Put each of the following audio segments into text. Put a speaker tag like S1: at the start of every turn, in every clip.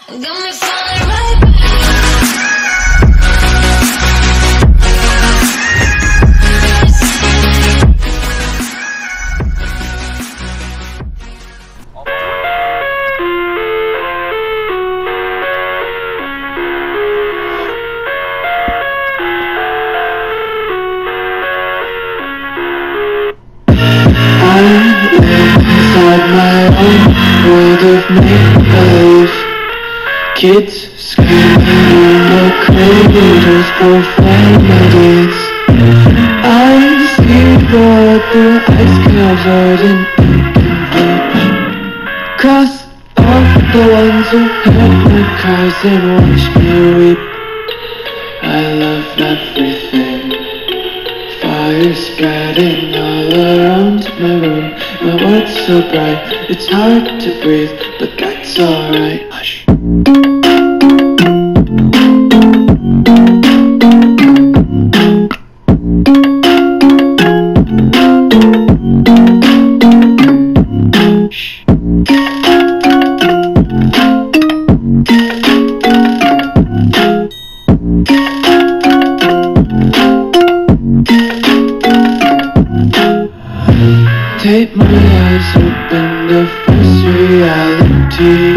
S1: Got me falling right back.
S2: Inside my own world of make-believe. Kids screaming in the cradles, profanities. I see the world through ice covered in ink and bleach. Cross off the ones who heard my cries and watched me weep. I love everything. Fire spreading all around my room. My world's so bright, it's hard to breathe, but that's alright. Hush. Take my eyes open to face reality.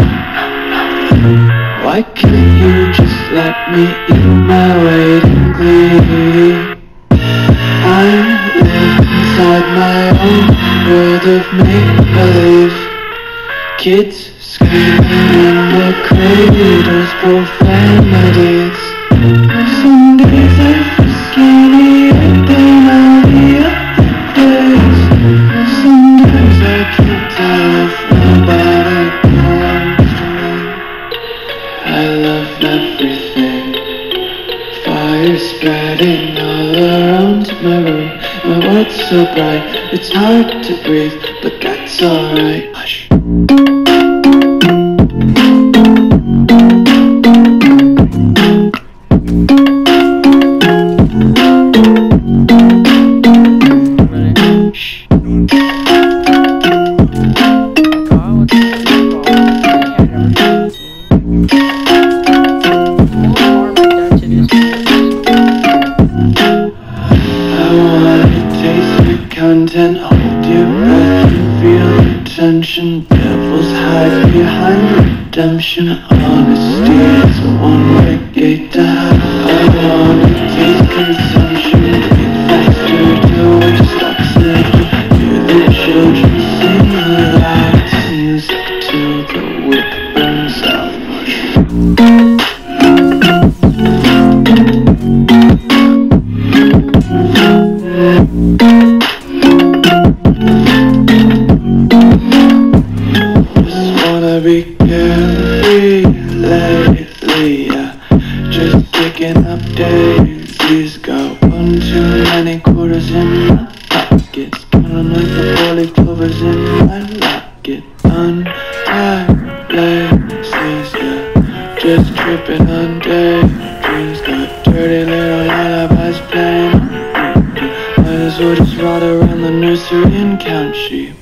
S2: Why can't you just let me eat my weight in glee? I live inside my own world of make-believe. Kids screaming in the cradles, profanities. Some days I feel skinny than all the other days. Sometimes I can't tell if my body belongs to me. I love everything. Fire spreading all around my room. My world's so bright, it's hard to breathe, but that's alright. Hush. Content, hold your breath and feel the tension. Devils hide behind redemption. Honesty is a one-way gate to hell. I wanna taste consumption. Breathe faster till it stops it. Hear the children sing aloud. It's music till the wick burns out. Be carefree lately, just picking up daisies. Got one too many quarters in my pockets. Counting like the four-leaf clovers in my locket. Untied laces, yeah, just tripping on daydreams. Got dirty little lullabies playing on repeat. Might as well just ride around the nursery and count sheep.